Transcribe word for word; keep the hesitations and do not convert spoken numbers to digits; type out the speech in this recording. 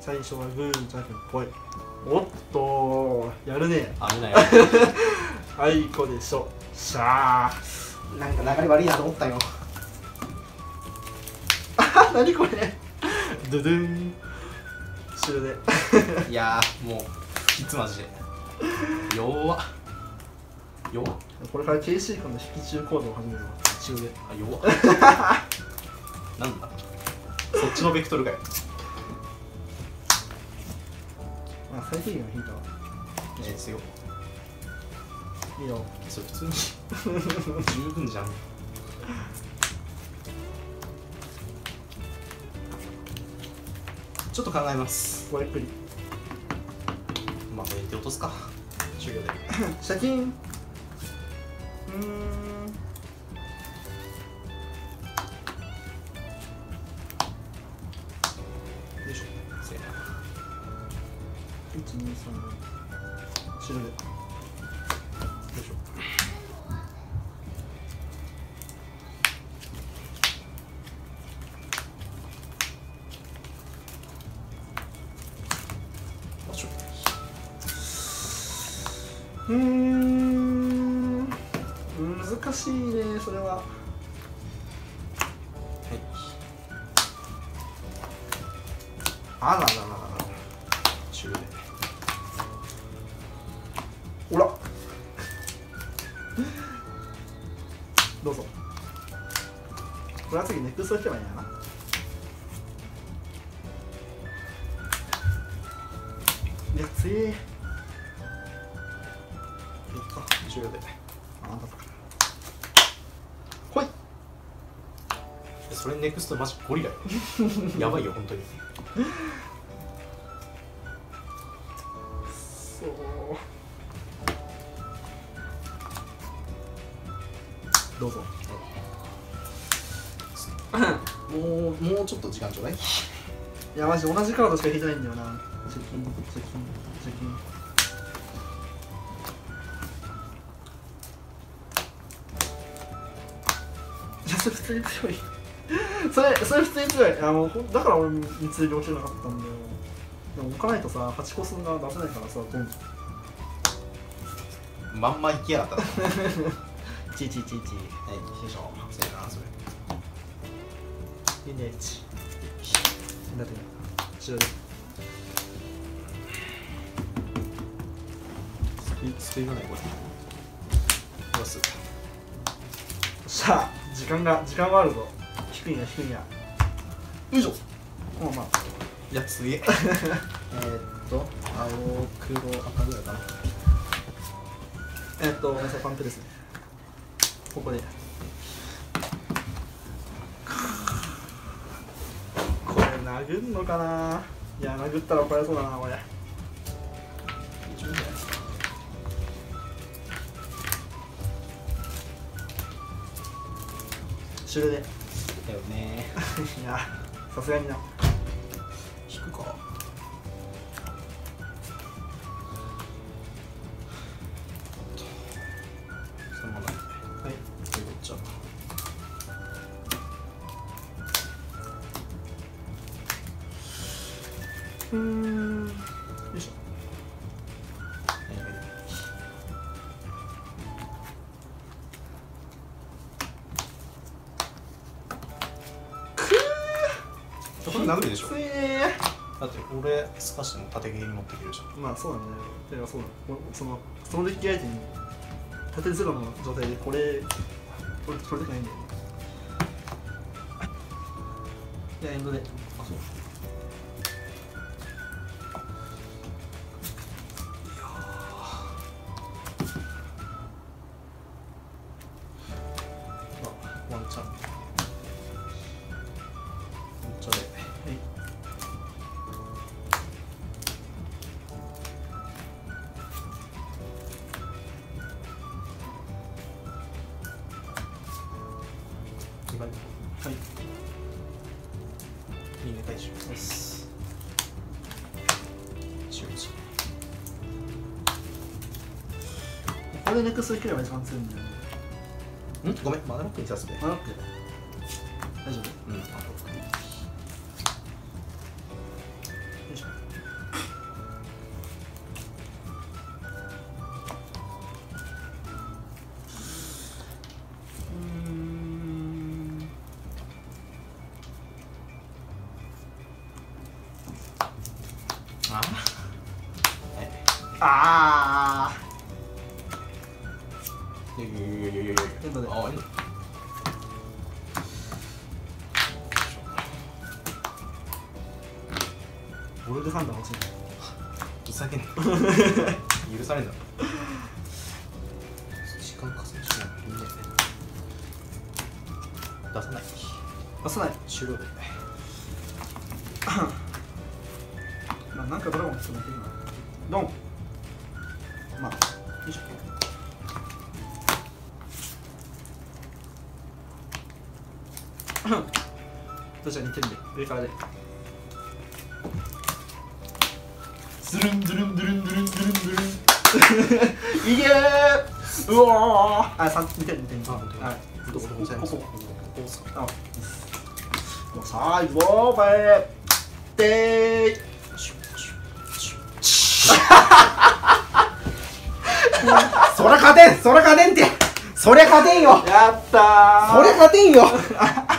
最初はグーじゃんけんぽい。おっとやるね。 危ないよ。 あいこでしょ。しゃあ。 なんか流れ悪いなと思ったよ。 あ、なにこれ。ドゥドゥン。終了で。 いやーもうきつマジで。弱っ。弱っ。 これから ケーシー 君の引き中コードを始めるわ。終了で。 あ、弱っ。なんだ。そっちのベクトルかよ。 まあ最低限は引いたわ。 えー、強い。 いいよ。 それ普通に十分じゃん。ちょっと考えます。 ごゆっくり。 まあこれ手落とすか。終了で。 シャキン。うーん。 よいしょ。せーの。 いちにさん終了で。よいしょ。うーん、難しいね、それは。 はい。 あららららら。 終了で。 ほら。どうぞ。これは次ネクスト引けばいいんやな。いや、強え。 終了で。 あ、なんだったか。ほい。 それネクストマジゴリラよ。やばいよ本当に。 そう。どうぞ。 もうもうちょっと時間ちょうだい。 いやマジ同じカードしか引いてないんだよな。チェキンチェキンチェキン。いやそれ普通に強い。それそれ普通に強い。あもうだから俺三つ両手なかったんだよ。でも置かないとさはちコスが出せないからさ、どんまんまいきやがったな。 チチチチ。 はい、よいしょ。そうやなそれ。 イネーチ。だって終了で。 救いがないこれ。どうする。 しゃあ時間が時間はあるぞ。低いんや低いんや。 よいしょ。 まあまあ。 いや強い。えーっと青黒赤ぐらいかな。 えっとごめんなさい、パンクですね。ここでこれ殴んのかな。いや殴ったら怒られそうだなこれ。 一応いいんじゃないですか。 終了で。 だよね。 いやさすがにな。 引くか。そのままない。 はい。 これどっちだ。 うーん。よいしょ。 これ殴るでしょ。 ついねだって俺スカしても縦切りに持っていけるじゃん。 ー。まあそうなんだよ。てかそうだ。そのそのデッキ相手に縦ゼロの状態でこれこれこれできないんだよね。いやエンドで。 あ、そう。ワンチャン。ワンチャンで。 はい。 にばい。 はい。 いいね大丈夫です。終了。 これでネクストいければ一番強いんだよね。 んごめん、マナロックにさせて。 マナック大丈夫。 うん、マナロック。 よいしょ。 あいやいやいやいやいやいやエンドであえボルグサンダー欲しいふざけんな許されんだろ時間稼ぎしないいいね出さない出さない終了でまあなんかドラゴン作っていいなドンまあよいしょどちらに点で上からでズルンズルンズルンズルンズルンズルンいけーうおーあ三二点二点あ本当にはいどこどこございますここここですかあ最後まででーそら勝てんそら勝てんってそりゃ勝てんよやったーそりゃ勝てんよ